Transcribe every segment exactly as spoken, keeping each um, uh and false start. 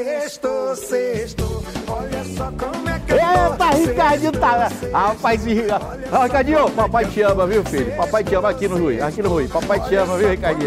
sexto, sexto, olha só como é que Eita, Ricardinho tá... Ah, rapaz, ah, Ricardinho, papai te ama, viu, filho? Papai te ama aqui no Rui, aqui no Rui. Papai te ama, viu, Ricardinho?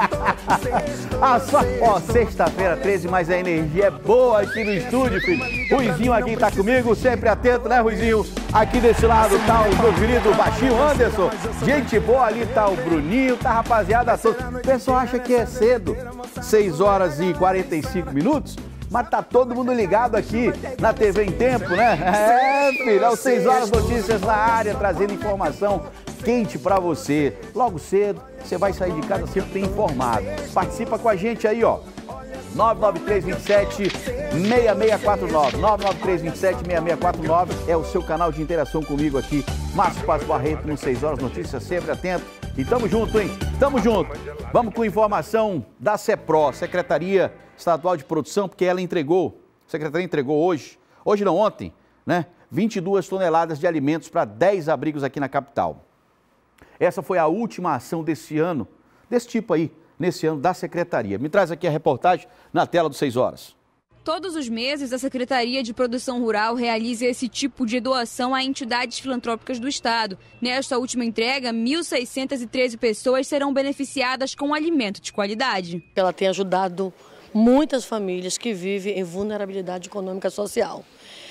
Ah, só... Ó, sexta-feira, treze, mas a energia é boa aqui no estúdio, filho. Ruizinho aqui tá comigo, sempre atento, né, Ruizinho? Aqui desse lado tá o meu querido baixinho Anderson. Gente boa, ali tá o Bruninho, tá a rapaziada toda. O pessoal acha que é cedo, seis horas e quarenta e cinco minutos. Mas tá todo mundo ligado aqui na T V em Tempo, né? É, filho, às seis horas, notícias na área, trazendo informação quente pra você. Logo cedo, você vai sair de casa sempre bem informado. Participa com a gente aí, ó. nove nove três dois sete, seis seis quatro nove. nove nove três dois sete, seis seis quatro nove é o seu canal de interação comigo aqui. Márcio Paz Barreto, no seis horas, notícias, sempre atento. E tamo junto, hein? Tamo junto. Vamos com informação da CEPRO, Secretaria Estadual de Produção, porque ela entregou, a Secretaria entregou hoje, hoje não, ontem, né? vinte e duas toneladas de alimentos para dez abrigos aqui na capital. Essa foi a última ação desse ano, desse tipo aí, nesse ano da Secretaria. Me traz aqui a reportagem na tela do seis horas. Todos os meses, a Secretaria de Produção Rural realiza esse tipo de doação a entidades filantrópicas do Estado. Nesta última entrega, mil seiscentas e treze pessoas serão beneficiadas com alimento de qualidade. Ela tem ajudado muitas famílias que vivem em vulnerabilidade econômica e social.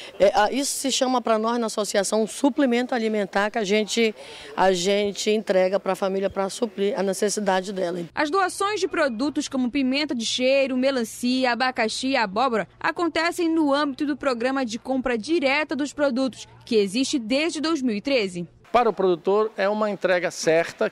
É, isso se chama para nós na associação um suplemento alimentar que a gente, a gente entrega para a família para suprir a necessidade dela. As doações de produtos como pimenta de cheiro, melancia, abacaxi e abóbora acontecem no âmbito do programa de compra direta dos produtos, que existe desde dois mil e treze. Para o produtor é uma entrega certa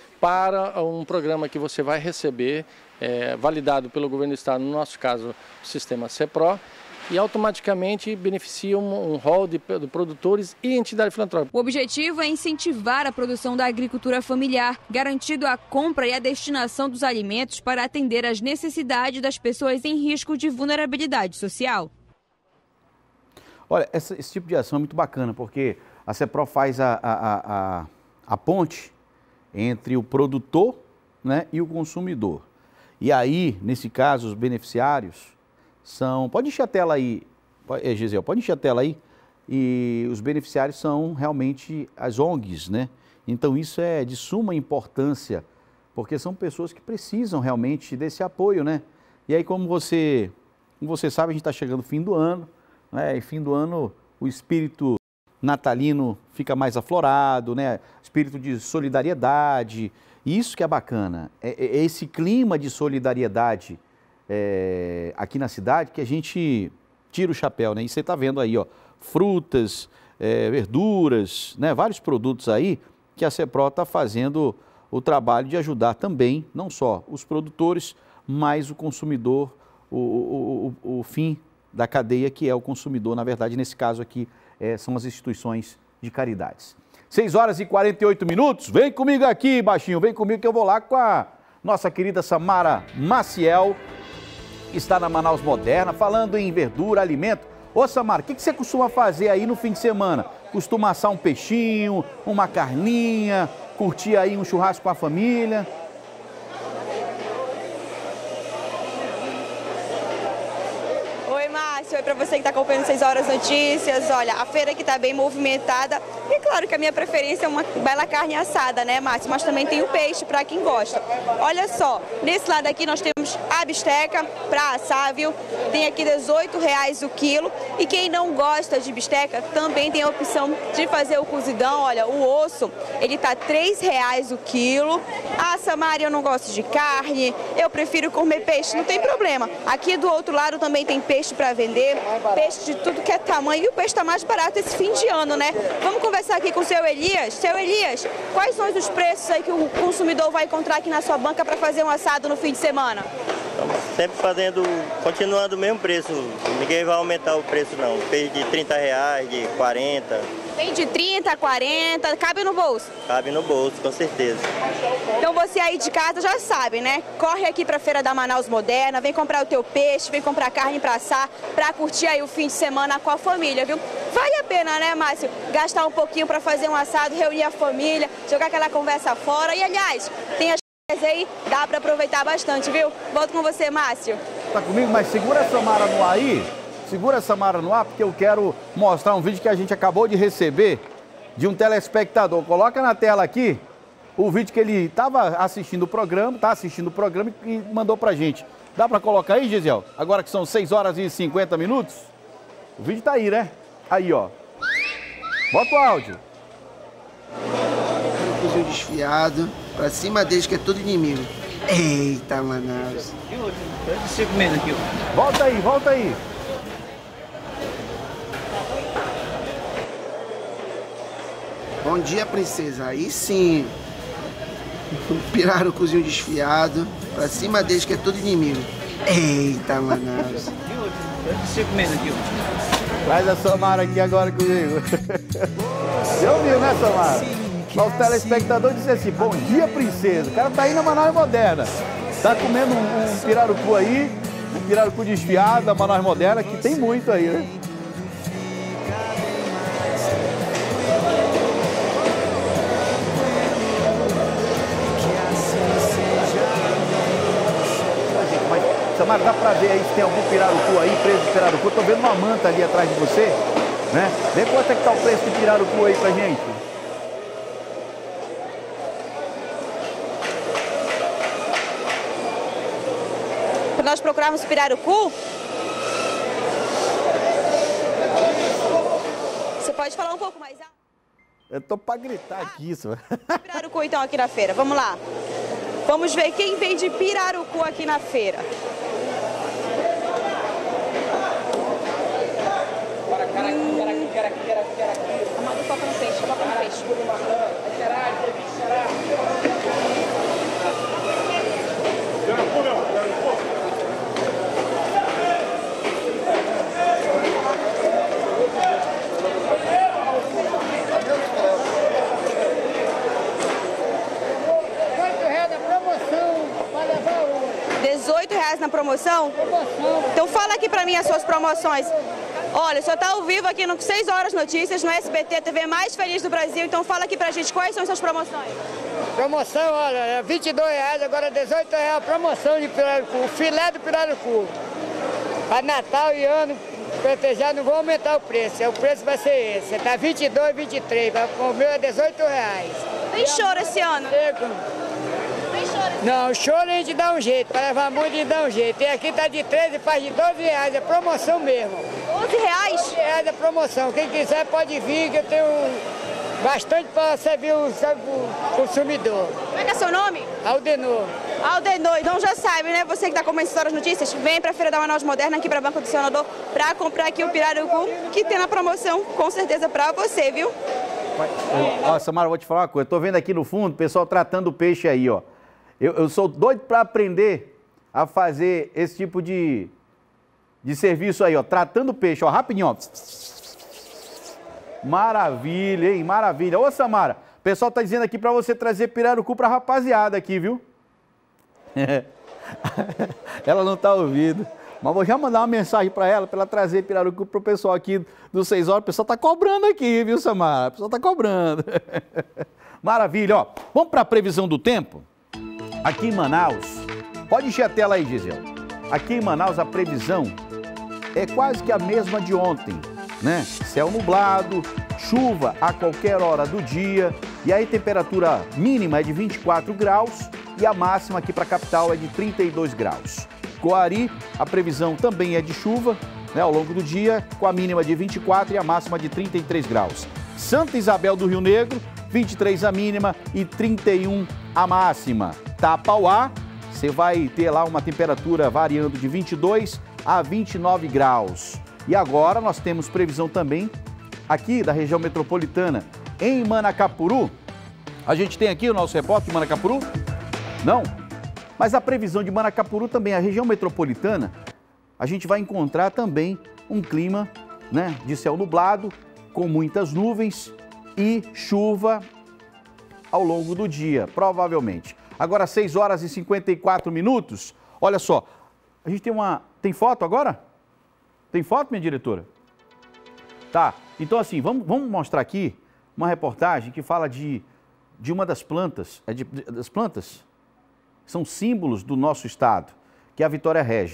para um programa que você vai receber, é, validado pelo governo do estado, no nosso caso o sistema CEPRO, e automaticamente beneficia um, um rol de, de produtores e entidade filantrópica. O objetivo é incentivar a produção da agricultura familiar, garantindo a compra e a destinação dos alimentos para atender às necessidades das pessoas em risco de vulnerabilidade social. Olha, essa, esse tipo de ação é muito bacana, porque a CEPRO faz a, a, a, a ponte entre o produtor, né, e o consumidor. E aí, nesse caso, os beneficiários são... Pode encher a tela aí, é, Gisele, pode encher a tela aí. E os beneficiários são realmente as O N Gs, né? Então isso é de suma importância, porque são pessoas que precisam realmente desse apoio, né? E aí, como você, como você sabe, a gente está chegando no fim do ano, né? E fim do ano o espírito natalino fica mais aflorado, né? Espírito de solidariedade. E isso que é bacana, é, é esse clima de solidariedade é, aqui na cidade que a gente tira o chapéu, né? E você está vendo aí, ó, frutas, é, verduras, né? Vários produtos aí que a CEPRO está fazendo o trabalho de ajudar também, não só os produtores, mas o consumidor, o, o, o, o fim da cadeia, que é o consumidor, na verdade, nesse caso aqui, é, são as instituições de caridades. seis horas e quarenta e oito minutos, vem comigo aqui, baixinho, vem comigo que eu vou lá com a nossa querida Samara Maciel, que está na Manaus Moderna, falando em verdura, alimento. Ô Samara, o que, que você costuma fazer aí no fim de semana? Costuma assar um peixinho, uma carninha, curtir aí um churrasco com a família? Oi para você que está acompanhando seis horas Notícias. Olha, a feira aqui está bem movimentada e claro que a minha preferência é uma bela carne assada, né, Márcio? Mas também tem o peixe para quem gosta. Olha só, nesse lado aqui nós temos a bisteca para assar, viu? Tem aqui dezoito reais o quilo e quem não gosta de bisteca também tem a opção de fazer o cozidão. Olha, o osso, ele tá três reais o quilo. Ah, Samara, eu não gosto de carne, eu prefiro comer peixe, não tem problema. Aqui do outro lado também tem peixe para vender. Peixe de tudo que é tamanho e o peixe está mais barato esse fim de ano, né? Vamos conversar aqui com o seu Elias. Seu Elias, quais são os preços aí que o consumidor vai encontrar aqui na sua banca para fazer um assado no fim de semana? Estamos sempre fazendo, continuando o mesmo preço. Ninguém vai aumentar o preço não. Peixe de trinta reais, de quarenta. Tem de trinta, quarenta, cabe no bolso? Cabe no bolso, com certeza. Então você aí de casa já sabe, né? Corre aqui para a Feira da Manaus Moderna, vem comprar o teu peixe, vem comprar carne para assar, para curtir aí o fim de semana com a família, viu? Vale a pena, né, Márcio? Gastar um pouquinho para fazer um assado, reunir a família, jogar aquela conversa fora. E, aliás, tem as aí, dá para aproveitar bastante, viu? Volto com você, Márcio. Tá comigo? Mas segura a Samara no ar aí. Segura a Samara no ar, porque eu quero mostrar um vídeo que a gente acabou de receber de um telespectador. Coloca na tela aqui o vídeo que ele estava assistindo o programa, tá assistindo o programa e mandou pra gente. Dá pra colocar aí, Gisele? Agora que são seis horas e cinquenta minutos? O vídeo tá aí, né? Aí, ó. Bota o áudio. Um fuzil desfiado, pra cima deles que é tudo inimigo. Eita, Manaus. Volta aí, volta aí. Bom dia, princesa. Aí sim. Pirarucuzinho desfiado, pra cima deles que é tudo inimigo. Eita, Manaus. Traz a Samara aqui agora comigo. Você ouviu, né, Samara? Nosso telespectador disse assim, bom dia, princesa. O cara tá aí na Manaus Moderna. Tá comendo um, um pirarucu aí, um pirarucu desfiado da Manaus Moderna, que tem muito aí, né? Samara, dá pra ver aí se tem algum pirarucu aí, preço de pirarucu. Tô vendo uma manta ali atrás de você, né? Vê quanto é que tá o preço de pirarucu aí pra gente. Para nós procurarmos pirarucu, você pode falar um pouco mais alto? Eu tô pra gritar aqui, isso. Pirarucu então aqui na feira, vamos lá. Vamos ver quem vende pirarucu aqui na feira. Amado, foca no peixe, foca no peixe. dezoito reais na promoção? Promoção. Então fala aqui pra mim as suas promoções. Olha, o senhor tá ao vivo aqui no seis horas Notícias, no S B T, a T V mais feliz do Brasil. Então fala aqui pra gente quais são as suas promoções. Promoção, olha, é vinte e dois reais, agora dezoito reais a promoção de pirarucu, filé do pirarucu. Para Natal e ano, festejar, não vou aumentar o preço, o preço vai ser esse. Tá vinte e dois, vinte e três, o meu é dezoito reais. Tem choro esse ano? Não, o choro a gente dá um jeito, para levar muito a gente dá um jeito. E aqui tá de treze, faz de doze reais, é promoção mesmo. doze reais? doze reais é promoção, quem quiser pode vir que eu tenho bastante para servir o, o consumidor. Como é que é seu nome? Aldenor. Aldenor, então já sabe, né? Você que está começando as notícias, vem para a Feira da Manaus Moderna, aqui para Banco do Senador, para comprar aqui o pirarucu, que tem na promoção, com certeza, para você, viu? Ó, Samara, eu vou te falar uma coisa. Eu tô vendo aqui no fundo o pessoal tratando o peixe aí, ó. Eu, eu sou doido para aprender a fazer esse tipo de, de serviço aí, ó. Tratando o peixe, ó, rapidinho, ó. Maravilha, hein? Maravilha. Ô, Samara, o pessoal tá dizendo aqui para você trazer pirarucu pra rapaziada aqui, viu? Ela não tá ouvindo. Mas vou já mandar uma mensagem para ela, para ela trazer pirarucu pro pessoal aqui do seis horas. O pessoal tá cobrando aqui, viu, Samara? O pessoal tá cobrando. Maravilha, ó. Vamos para a previsão do tempo? Aqui em Manaus, pode encher a tela aí, Gisele. Aqui em Manaus a previsão é quase que a mesma de ontem, né? Céu nublado, chuva a qualquer hora do dia, e aí a temperatura mínima é de vinte e quatro graus e a máxima aqui para a capital é de trinta e dois graus. Coari, a previsão também é de chuva, né, ao longo do dia, com a mínima de vinte e quatro e a máxima de trinta e três graus. Santa Isabel do Rio Negro, vinte e três a mínima e trinta e um a máxima. Tapauá, você vai ter lá uma temperatura variando de vinte e dois a vinte e nove graus. E agora nós temos previsão também aqui da região metropolitana, em Manacapuru. A gente tem aqui o nosso repórter de Manacapuru? Não? Mas a previsão de Manacapuru também, a região metropolitana, a gente vai encontrar também um clima, né, de céu nublado, com muitas nuvens e chuva ao longo do dia, provavelmente. Agora, seis horas e cinquenta e quatro minutos. Olha só, a gente tem uma... Tem foto agora? Tem foto, minha diretora? Tá, então assim, vamos, vamos mostrar aqui uma reportagem que fala de, de uma das plantas, é de, das plantas, são símbolos do nosso estado, que é a Vitória Régia.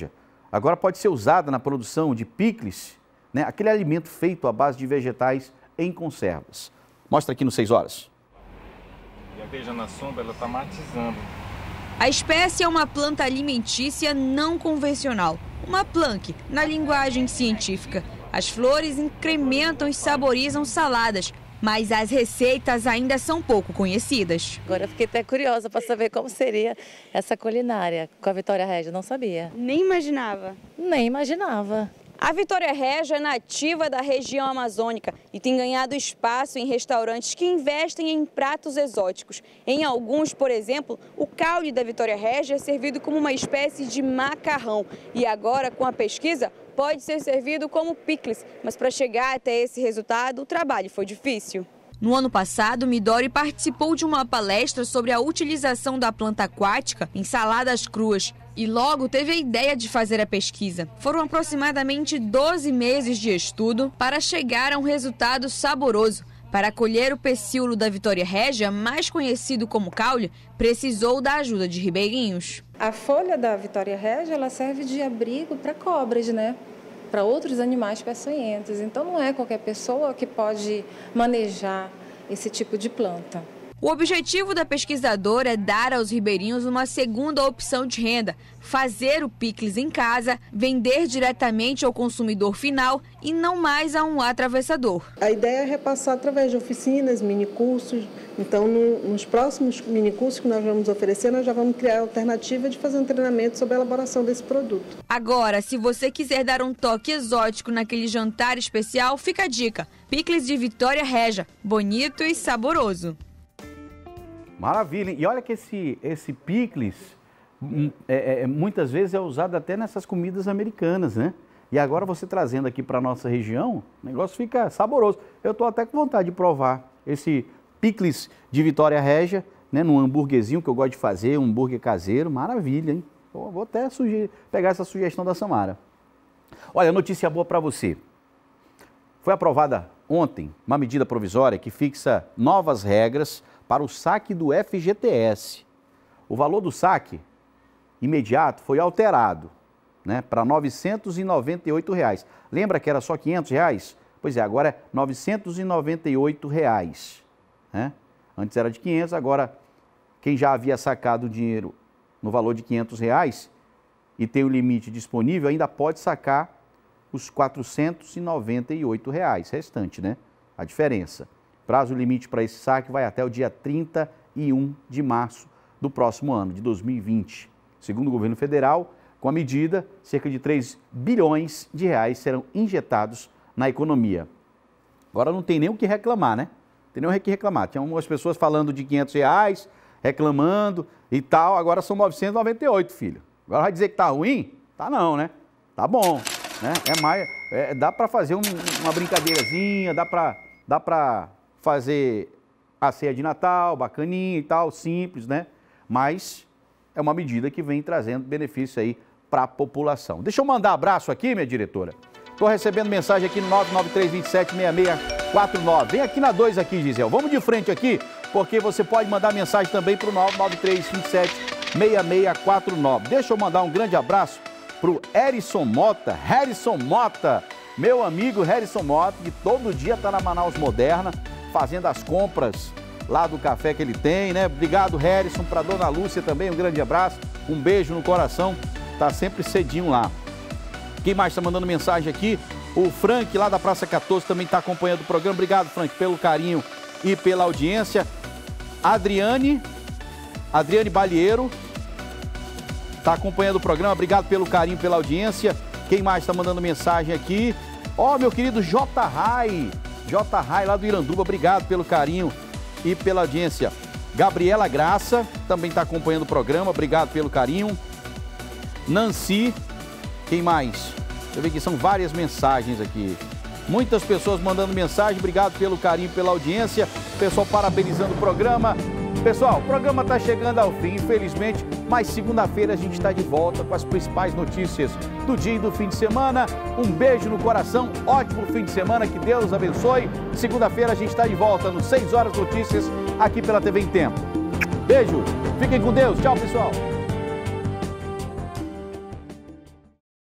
agora pode ser usada na produção de picles, né? Aquele alimento feito à base de vegetais em conservas. Mostra aqui no seis horas. E a beija na sombra, ela está matizando. A espécie é uma planta alimentícia não convencional, uma plank, na linguagem científica. As flores incrementam e saborizam saladas, mas as receitas ainda são pouco conhecidas. Agora eu fiquei até curiosa para saber como seria essa culinária com a Vitória Régia, não sabia. Nem imaginava. Nem imaginava. A Vitória Régia é nativa da região amazônica e tem ganhado espaço em restaurantes que investem em pratos exóticos. Em alguns, por exemplo, o caule da Vitória Régia é servido como uma espécie de macarrão. E agora, com a pesquisa, pode ser servido como picles. Mas para chegar até esse resultado, o trabalho foi difícil. No ano passado, Midori participou de uma palestra sobre a utilização da planta aquática em saladas cruas e logo teve a ideia de fazer a pesquisa. Foram aproximadamente doze meses de estudo para chegar a um resultado saboroso. Para colher o pecíolo da Vitória Régia, mais conhecido como caule, precisou da ajuda de ribeirinhos. A folha da Vitória Régia, ela serve de abrigo para cobras, né? Para outros animais peçonhentos. Então não é qualquer pessoa que pode manejar esse tipo de planta. O objetivo da pesquisadora é dar aos ribeirinhos uma segunda opção de renda, fazer o picles em casa, vender diretamente ao consumidor final e não mais a um atravessador. A ideia é repassar através de oficinas, minicursos. Então, no, nos próximos minicursos que nós vamos oferecer, nós já vamos criar a alternativa de fazer um treinamento sobre a elaboração desse produto. Agora, se você quiser dar um toque exótico naquele jantar especial, fica a dica. Picles de Vitória Régia, bonito e saboroso. Maravilha, e olha que esse, esse picles é, é, muitas vezes é usado até nessas comidas americanas, né? E agora você trazendo aqui para a nossa região, o negócio fica saboroso. Eu estou até com vontade de provar esse picles de Vitória Régia, né? Num hambúrguerzinho que eu gosto de fazer, um hambúrguer caseiro, maravilha, hein? Eu vou até sugerir, pegar essa sugestão da Samara. Olha, notícia boa para você. Foi aprovada ontem uma medida provisória que fixa novas regras para o saque do F G T S. O valor do saque imediato foi alterado, né, para novecentos e noventa e oito reais. Lembra que era só quinhentos reais? Pois é, agora é novecentos e noventa e oito reais. Né? Antes era de quinhentos, agora quem já havia sacado o dinheiro no valor de quinhentos reais e tem o limite disponível ainda pode sacar os quatrocentos e noventa e oito reais restante, né? A diferença. Prazo limite para esse saque vai até o dia trinta e um de março do próximo ano, de dois mil e vinte. Segundo o governo federal, com a medida, cerca de três bilhões de reais serão injetados na economia. Agora não tem nem o que reclamar, né? Não tem nem o que reclamar. Tinha algumas pessoas falando de quinhentos reais, reclamando e tal, agora são novecentos e noventa e oito, filho. Agora vai dizer que tá ruim? Tá não, né? Tá bom, né? É mais, é, dá para fazer um, uma brincadeirazinha, dá para dá para fazer a ceia de Natal, bacaninha e tal, simples, né? Mas é uma medida que vem trazendo benefício aí para a população. Deixa eu mandar abraço aqui, minha diretora. Estou recebendo mensagem aqui no nove nove três dois sete, seis seis quatro nove. Vem aqui na dois aqui, Gisele. Vamos de frente aqui, porque você pode mandar mensagem também para o nove nove três dois sete, seis seis quatro nove. Deixa eu mandar um grande abraço para o Harrison Mota. Harrison Mota, meu amigo Harrison Mota, que todo dia está na Manaus Moderna, fazendo as compras lá do café que ele tem, né? Obrigado, Harrison. Para dona Lúcia também, um grande abraço, um beijo no coração, tá sempre cedinho lá. Quem mais está mandando mensagem aqui? O Frank, lá da Praça quatorze, também está acompanhando o programa. Obrigado, Frank, pelo carinho e pela audiência. Adriane, Adriane Balieiro, está acompanhando o programa. Obrigado pelo carinho, pela audiência. Quem mais está mandando mensagem aqui? Ó, oh, meu querido J. Rai, J. Rai, lá do Iranduba, obrigado pelo carinho e pela audiência. Gabriela Graça, também está acompanhando o programa, obrigado pelo carinho. Nancy, quem mais? Deixa eu ver que são várias mensagens aqui. Muitas pessoas mandando mensagem, obrigado pelo carinho, pela audiência. Pessoal parabenizando o programa. Pessoal, o programa está chegando ao fim, infelizmente, mas segunda-feira a gente está de volta com as principais notícias do dia e do fim de semana. Um beijo no coração, ótimo fim de semana, que Deus abençoe. Segunda-feira a gente está de volta no seis horas Notícias, aqui pela T V em Tempo. Beijo, fiquem com Deus, tchau pessoal.